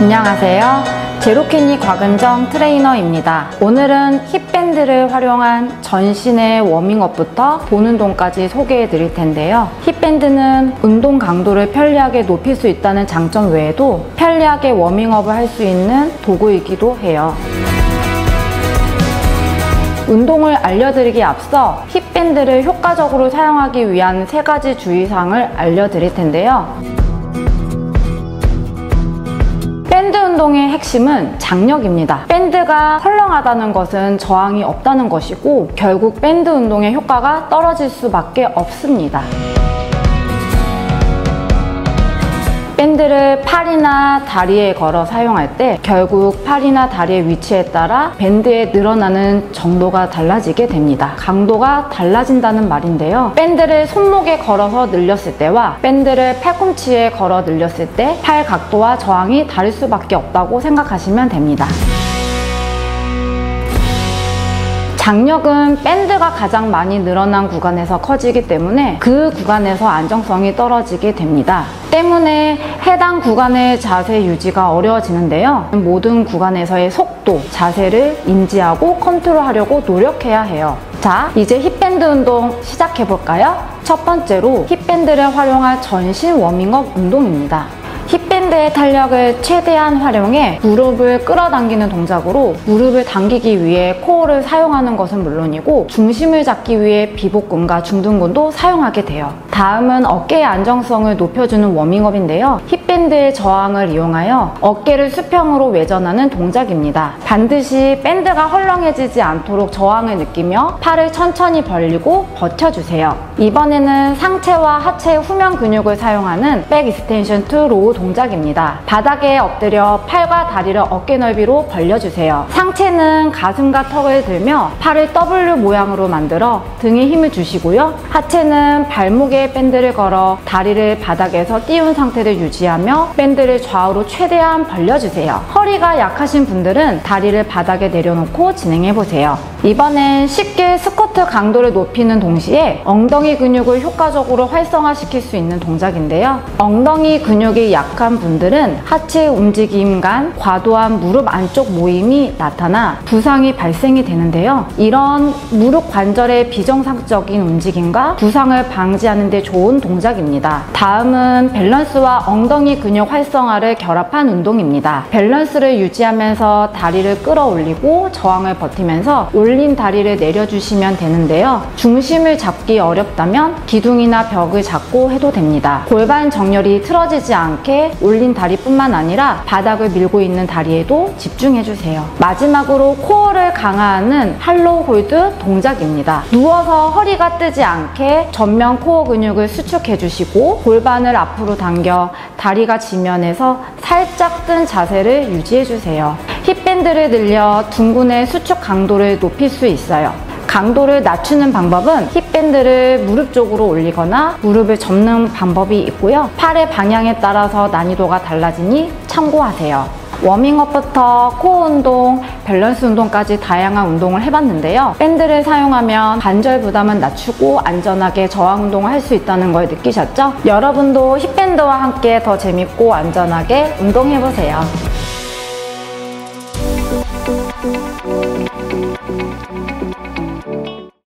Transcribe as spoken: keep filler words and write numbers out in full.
안녕하세요. 제로키니 곽은정 트레이너입니다. 오늘은 힙밴드를 활용한 전신의 워밍업부터 본운동까지 소개해 드릴 텐데요. 힙밴드는 운동 강도를 편리하게 높일 수 있다는 장점 외에도 편리하게 워밍업을 할 수 있는 도구이기도 해요. 운동을 알려드리기에 앞서 힙밴드를 효과적으로 사용하기 위한 세 가지 주의사항을 알려드릴 텐데요. 밴드 운동의 핵심은 장력입니다. 밴드가 헐렁하다는 것은 저항이 없다는 것이고 결국 밴드 운동의 효과가 떨어질 수밖에 없습니다. 밴드를 팔이나 다리에 걸어 사용할 때 결국 팔이나 다리의 위치에 따라 밴드에 늘어나는 정도가 달라지게 됩니다. 강도가 달라진다는 말인데요. 밴드를 손목에 걸어서 늘렸을 때와 밴드를 팔꿈치에 걸어 늘렸을 때 팔 각도와 저항이 다를 수밖에 없다고 생각하시면 됩니다. 장력은 밴드가 가장 많이 늘어난 구간에서 커지기 때문에 그 구간에서 안정성이 떨어지게 됩니다. 때문에 해당 구간의 자세 유지가 어려워지는데요. 모든 구간에서의 속도, 자세를 인지하고 컨트롤하려고 노력해야 해요. 자, 이제 힙밴드 운동 시작해볼까요? 첫 번째로 힙밴드를 활용한 전신 워밍업 운동입니다. 힙밴드의 탄력을 최대한 활용해 무릎을 끌어당기는 동작으로 무릎을 당기기 위해 코어를 사용하는 것은 물론이고 중심을 잡기 위해 비복근과 중둔근도 사용하게 돼요. 다음은 어깨의 안정성을 높여주는 워밍업인데요. 힙밴드의 저항을 이용하여 어깨를 수평으로 외전하는 동작입니다. 반드시 밴드가 헐렁해지지 않도록 저항을 느끼며 팔을 천천히 벌리고 버텨주세요. 이번에는 상체와 하체의 후면 근육을 사용하는 백 익스텐션 투 로우 동작입니다. 바닥에 엎드려 팔과 다리를 어깨 넓이로 벌려주세요. 상체는 가슴과 턱을 들며 팔을 더블유 모양으로 만들어 등에 힘을 주시고요. 하체는 발목에 밴드를 걸어 다리를 바닥에서 띄운 상태를 유지하며 밴드를 좌우로 최대한 벌려주세요. 허리가 약하신 분들은 다리를 바닥에 내려놓고 진행해보세요. 이번엔 쉽게 스쿼트 강도를 높이는 동시에 엉덩이 근육을 효과적으로 활성화시킬 수 있는 동작인데요. 엉덩이 근육이 약한 분들은 하체 움직임 간 과도한 무릎 안쪽 모임이 나타나 부상이 발생이 되는데요. 이런 무릎 관절의 비정상적인 움직임과 부상을 방지하는 데 좋은 동작입니다. 다음은 밸런스와 엉덩이 근육 활성화를 결합한 운동입니다. 밸런스를 유지하면서 다리를 끌어올리고 저항을 버티면서 올린 다리를 내려주시면 되는데요. 중심을 잡기 어렵다면 기둥이나 벽을 잡고 해도 됩니다. 골반 정렬이 틀어지지 않게 올린 다리뿐만 아니라 바닥을 밀고 있는 다리에도 집중해주세요. 마지막으로 코어를 강화하는 할로우 홀드 동작입니다. 누워서 허리가 뜨지 않게 전면 코어 근육을 수축해주시고 골반을 앞으로 당겨 다리가 지면에서 살짝 뜬 자세를 유지해주세요. 힙밴드를 늘려 둔근의 수축 강도를 높일 수 있어요. 강도를 낮추는 방법은 힙밴드를 무릎 쪽으로 올리거나 무릎을 접는 방법이 있고요. 팔의 방향에 따라서 난이도가 달라지니 참고하세요. 워밍업부터 코어 운동, 밸런스 운동까지 다양한 운동을 해봤는데요. 밴드를 사용하면 관절 부담은 낮추고 안전하게 저항 운동을 할 수 있다는 걸 느끼셨죠? 여러분도 힙밴드와 함께 더 재밌고 안전하게 운동해보세요.